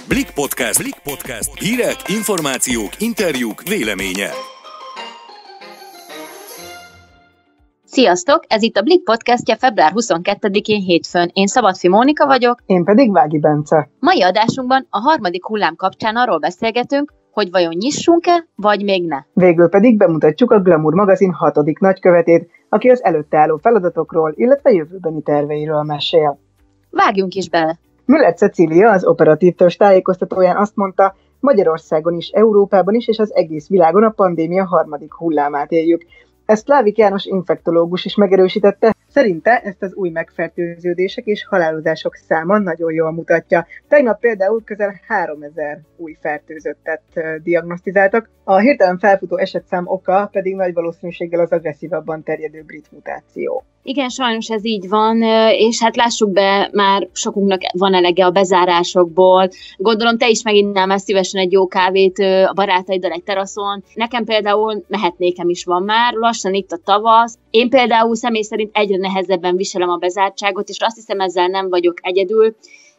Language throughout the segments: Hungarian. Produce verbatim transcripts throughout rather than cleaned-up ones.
Blik Podcast. Blik Podcast. Hírek, információk, interjúk, véleménye. Sziasztok! Ez itt a Blik Podcastja február huszonkettedikén hétfőn. Én Szabadfi Mónika vagyok. Én pedig Vági Bence. Mai adásunkban a harmadik hullám kapcsán arról beszélgetünk, hogy vajon nyissunk-e, vagy még ne. Végül pedig bemutatjuk a Glamour magazin hatodik nagykövetét, aki az előtte álló feladatokról, illetve jövőbeni terveiről mesél. Vágjunk is bele! Müller Cecília, az operatív törzs tájékoztatóján azt mondta, Magyarországon is, Európában is és az egész világon a pandémia harmadik hullámát éljük. Ezt Lávik János infektológus is megerősítette. Szerinte ezt az új megfertőződések és halálozások száma nagyon jól mutatja. Tegnap például közel háromezer új fertőzöttet diagnosztizáltak. A hirtelen felfutó esetszám oka pedig nagy valószínűséggel az agresszívabban terjedő brit mutáció. Igen, sajnos ez így van, és hát lássuk be, már sokunknak van elege a bezárásokból. Gondolom, te is meginnál már szívesen egy jó kávét a barátaiddal egy teraszon. Nekem például mehetnékem is van már, lassan itt a tavasz. Én például személy szerint egyre nehezebben viselem a bezártságot, és azt hiszem, ezzel nem vagyok egyedül.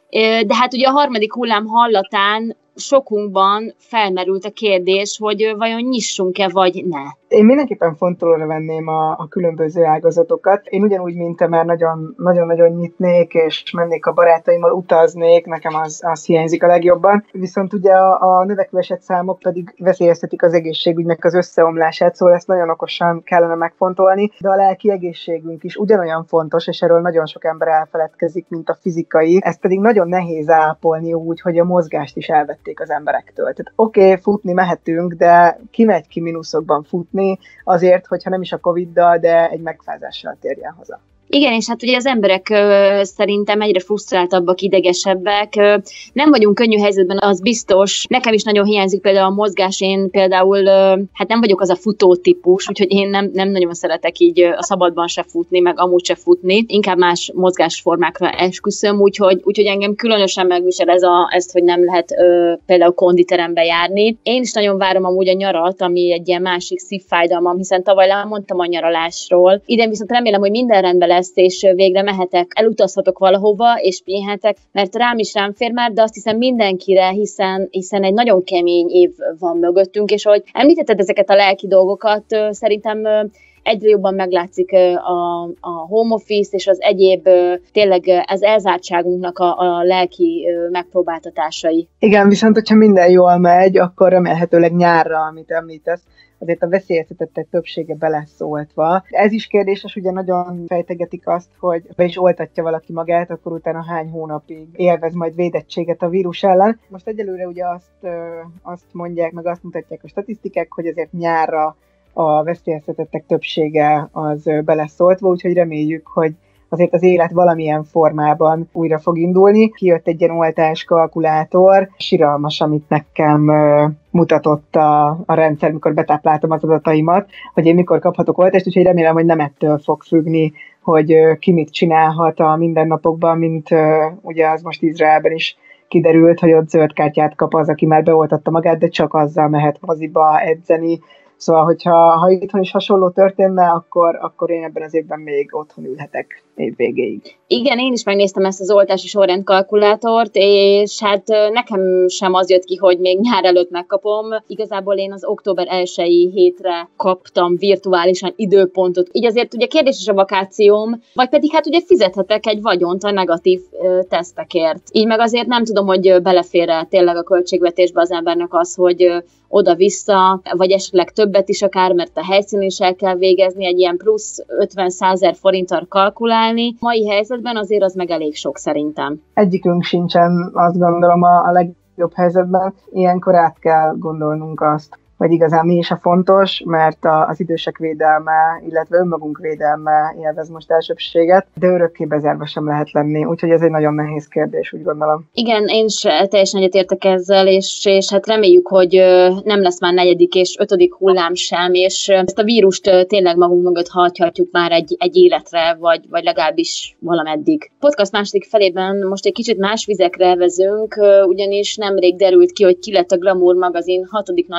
De hát ugye a harmadik hullám hallatán sokunkban felmerült a kérdés, hogy vajon nyissunk-e, vagy ne. Én mindenképpen fontolóra venném a, a különböző ágazatokat. Én ugyanúgy, mint te, már nagyon, nagyon-nagyon nyitnék, és mennék a barátaimmal, utaznék, nekem az, az hiányzik a legjobban. Viszont ugye a, a növekvő esetszámok pedig veszélyeztetik az egészségügynek az összeomlását, szóval ezt nagyon okosan kellene megfontolni, de a lelki egészségünk is ugyanolyan fontos, és erről nagyon sok ember elfeledkezik, mint a fizikai. Ezt pedig nagyon nehéz ápolni úgy, hogy a mozgást is elvették az emberektől. Tehát oké, okay, futni mehetünk, de ki megy ki mínuszokban futni, azért, hogyha nem is a Coviddal, de egy megfázással térjen haza. Igen, és hát ugye az emberek ö, szerintem egyre frusztráltabbak, idegesebbek. Ö, nem vagyunk könnyű helyzetben, az biztos. Nekem is nagyon hiányzik például a mozgás. Én például, ö, hát nem vagyok az a futó típus, úgyhogy én nem, nem nagyon szeretek így a szabadban se futni, meg amúgy se futni. Inkább más mozgásformákra esküszöm, úgyhogy, úgyhogy engem különösen megvisel ez a, ezt, hogy nem lehet ö, például konditerembe járni. Én is nagyon várom amúgy a nyarat, ami egy ilyen másik szívfájdalmam, hiszen tavaly lemondtam a nyaralásról. Idén viszont remélem, hogy minden rendben lesz, és végre mehetek, elutazhatok valahova, és pihenhetek, mert rám is rám fér már, de azt hiszem mindenkire, hiszen, hiszen egy nagyon kemény év van mögöttünk, és ahogy említetted ezeket a lelki dolgokat, szerintem egyre jobban meglátszik a, a home office és az egyéb tényleg az elzártságunknak a, a lelki megpróbáltatásai. Igen, viszont hogyha minden jól megy, akkor remélhetőleg nyárra, amit említesz, azért a veszélyeztetettek többsége beleszóltva. Ez is kérdéses, ugye nagyon fejtegetik azt, hogy be is oltatja valaki magát, akkor utána hány hónapig élvez majd védettséget a vírus ellen. Most egyelőre ugye azt, azt mondják, meg azt mutatják a statisztikák, hogy azért nyárra a veszélyeztetettek többsége az beleszóltva, úgyhogy reméljük, hogy azért az élet valamilyen formában újra fog indulni. Kijött egy ilyen oltás kalkulátor, siralmas, amit nekem mutatott a, a rendszer, mikor betápláltam az adataimat, hogy én mikor kaphatok oltást, úgyhogy remélem, hogy nem ettől fog függni, hogy ki mit csinálhat a mindennapokban, mint ugye az most Izraelben is kiderült, hogy ott zöld kártyát kap az, aki már beoltatta magát, de csak azzal mehet moziba edzeni. Szóval, hogyha ha itthon is hasonló történne, akkor, akkor én ebben az évben még otthon ülhetek év végéig. Igen, én is megnéztem ezt az oltási sorrendkalkulátort, és hát nekem sem az jött ki, hogy még nyár előtt megkapom. Igazából én az október elsei hétre kaptam virtuálisan időpontot. Így azért ugye kérdéses a vakációm, vagy pedig hát ugye fizethetek egy vagyont a negatív ö, tesztekért. Így meg azért nem tudom, hogy belefér-e tényleg a költségvetésbe az embernek az, hogy ö, oda-vissza, vagy esetleg többet is akár, mert a helyszínen is el kell végezni, egy ilyen plusz ötven-százezer forinttal kalkulálni. Mai helyzetben azért az meg elég sok szerintem. Egyikünk sincsen, azt gondolom, a, a legjobb helyzetben. Ilyenkor át kell gondolnunk azt, vagy igazán mi is a fontos, mert az idősek védelme, illetve önmagunk védelme élvez most elsőbséget, de örökké bezárva sem lehet lenni, úgyhogy ez egy nagyon nehéz kérdés, úgy gondolom. Igen, én is teljesen egyetértek ezzel, és, és hát reméljük, hogy nem lesz már negyedik és ötödik hullám sem, és ezt a vírust tényleg magunk mögött hagyhatjuk már egy, egy életre, vagy, vagy legalábbis valameddig. Podcast második felében most egy kicsit más vizekre vezünk, ugyanis nemrég derült ki, hogy ki lett a Glamour magazin hatodik nagykövete,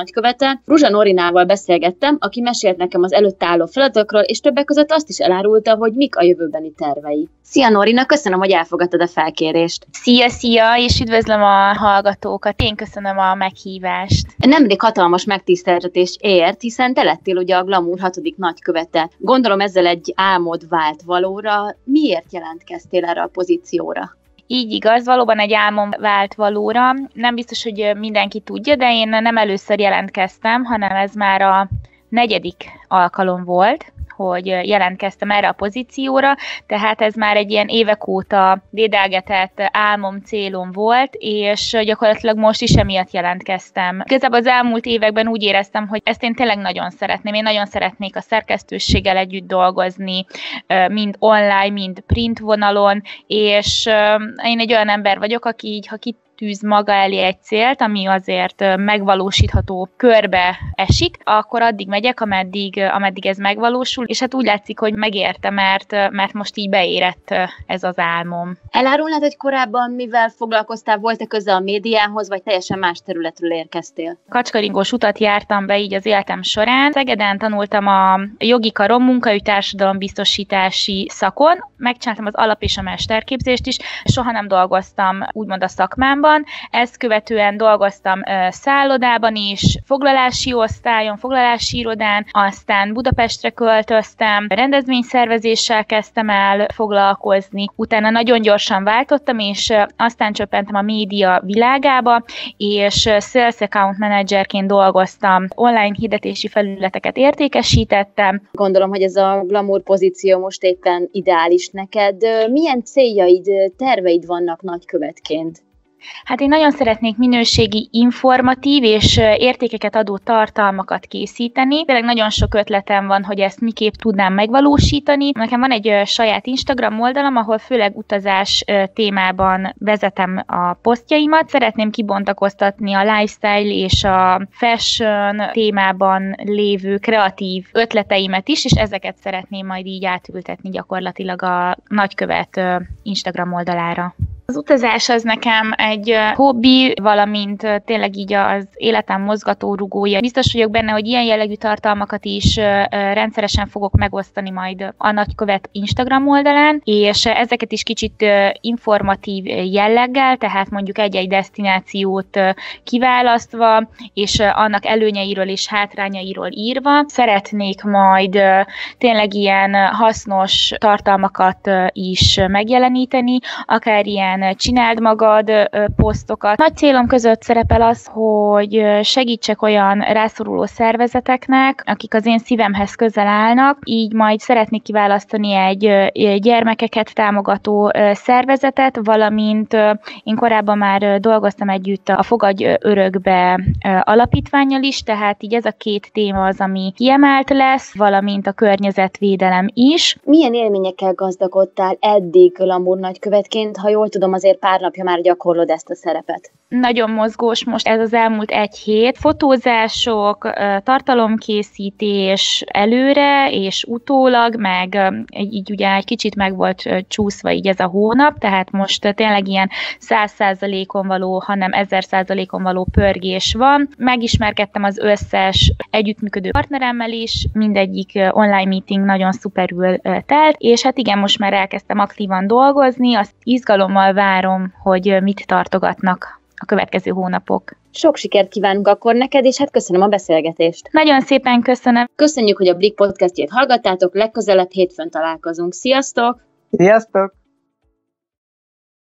után Ruzsa Norinával beszélgettem, aki mesélt nekem az előtte álló feladatokról, és többek között azt is elárulta, hogy mik a jövőbeni tervei. Szia Norina, köszönöm, hogy elfogadtad a felkérést. Szia, szia, és üdvözlöm a hallgatókat. Én köszönöm a meghívást. Nemrég hatalmas megtiszteltetés ért, hiszen te lettél ugye a Glamour hatodik nagykövete. Gondolom ezzel egy álmod vált valóra. Miért jelentkeztél erre a pozícióra? Így igaz, valóban egy álmom vált valóra. Nem biztos, hogy mindenki tudja, de én nem először jelentkeztem, hanem ez már a negyedik alkalom volt, hogy jelentkeztem erre a pozícióra, tehát ez már egy ilyen évek óta dédelgetett álmom, célom volt, és gyakorlatilag most is emiatt jelentkeztem. Igazából az elmúlt években úgy éreztem, hogy ezt én tényleg nagyon szeretném. Én nagyon szeretnék a szerkesztőséggel együtt dolgozni, mind online, mind print vonalon, és én egy olyan ember vagyok, aki így, ha kit tűz maga elé egy célt, ami azért megvalósítható körbe esik, akkor addig megyek, ameddig, ameddig ez megvalósul, és hát úgy látszik, hogy megérte, mert, mert most így beérett ez az álmom. Elárulnád, hogy korábban mivel foglalkoztál, volt-e köze a médiához, vagy teljesen más területről érkeztél? Kacskaringós utat jártam be így az életem során. Szegeden tanultam a jogi karon munkaügy társadalombiztosítási szakon, megcsináltam az alap- és a mesterképzést is, soha nem dolgoztam úgymond a szakmámban. Ezt követően dolgoztam uh, szállodában is, foglalási osztályon, foglalási irodán, aztán Budapestre költöztem, rendezvényszervezéssel kezdtem el foglalkozni, utána nagyon gyorsan váltottam, és uh, aztán csöppentem a média világába, és uh, Sales Account Managerként dolgoztam, online hirdetési felületeket értékesítettem. Gondolom, hogy ez a Glamour pozíció most éppen ideális neked. Milyen céljaid, terveid vannak nagykövetként? Hát én nagyon szeretnék minőségi, informatív és értékeket adó tartalmakat készíteni. Tényleg nagyon sok ötletem van, hogy ezt miképp tudnám megvalósítani. Nekem van egy saját Instagram oldalam, ahol főleg utazás témában vezetem a posztjaimat. Szeretném kibontakoztatni a lifestyle és a fashion témában lévő kreatív ötleteimet is, és ezeket szeretném majd így átültetni gyakorlatilag a nagykövet Instagram oldalára. Az utazás az nekem egy hobbi, valamint tényleg így az életem mozgatórugója. Biztos vagyok benne, hogy ilyen jellegű tartalmakat is rendszeresen fogok megosztani majd a nagykövet Instagram oldalán, és ezeket is kicsit informatív jelleggel, tehát mondjuk egy-egy desztinációt kiválasztva, és annak előnyeiről és hátrányairól írva. Szeretnék majd tényleg ilyen hasznos tartalmakat is megjeleníteni, akár ilyen csináld magad posztokat. Nagy célom között szerepel az, hogy segítsek olyan rászoruló szervezeteknek, akik az én szívemhez közel állnak, így majd szeretnék kiválasztani egy gyermekeket támogató szervezetet, valamint én korábban már dolgoztam együtt a Fogadj Örökbe alapítvánnyal is, tehát így ez a két téma az, ami kiemelt lesz, valamint a környezetvédelem is. Milyen élményekkel gazdagodtál eddig Glamour nagykövetként, ha jól tudom, azért pár napja már gyakorlod ezt a szerepet? Nagyon mozgós most ez az elmúlt egy hét. Fotózások, tartalomkészítés előre és utólag, meg így ugye egy kicsit meg volt csúszva így ez a hónap, tehát most tényleg ilyen száz százalékon való, hanem ezer százalékon való pörgés van. Megismerkedtem az összes együttműködő partneremmel is, mindegyik online meeting nagyon szuperül telt, és hát igen, most már elkezdtem aktívan dolgozni, azt izgalommal várom, hogy mit tartogatnak a következő hónapok. Sok sikert kívánunk akkor neked, és hát köszönöm a beszélgetést. Nagyon szépen köszönöm. Köszönjük, hogy a Blik podcastjét hallgattátok, legközelebb hétfőn találkozunk. Sziasztok! Sziasztok!